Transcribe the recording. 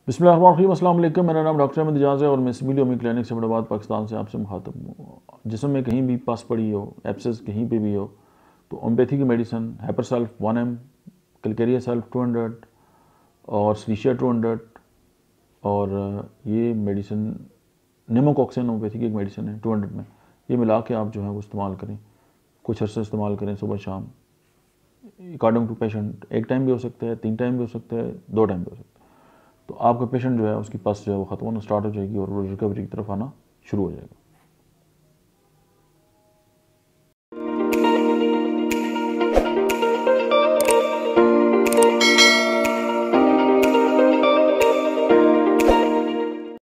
बिस्मिल्लाहिर्रहमानिर्रहीम, अस्सलाम वालेकुम। मेरा नाम डॉक्टर अहमद एजाज है और मैं सिमिलिया क्लिनिक से हैदराबाद पाकिस्तान से आपसे मुखातब हूँ। जिस्म में कहीं भी पस पड़ी हो, एब्सेस कहीं पे भी हो, तो होम्योपैथी की medicine hepar sulph 1 mg, calcarea sulph 200 और स्लीशिया 200 और ये मेडिसिन निमोकॉक्सिन होम्योपैथी की एक मेडिसिन है 200 में। ये मिला के आप जो है वो इस्तेमाल करें, कुछ अर्से इस्तेमाल करें, सुबह शाम, अकॉर्डिंग टू पेशेंट। एक टाइम भी हो सकता है, 3 टाइम भी हो सकता है, 2 टाइम भी हो सकता है। तो आपका पेशेंट जो है उसकी पस जो है वो ख़त्म होना स्टार्ट हो जाएगी और वो रिकवरी की तरफ आना शुरू हो जाएगा।